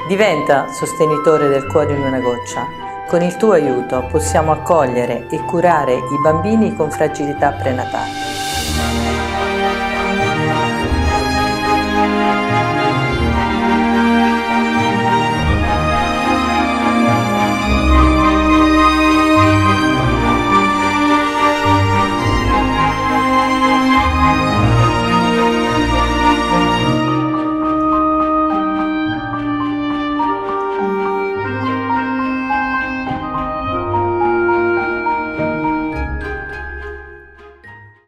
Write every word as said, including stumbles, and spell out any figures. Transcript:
Diventa sostenitore del Cuore in una goccia. Con il tuo aiuto possiamo accogliere e curare i bambini con fragilità prenatale.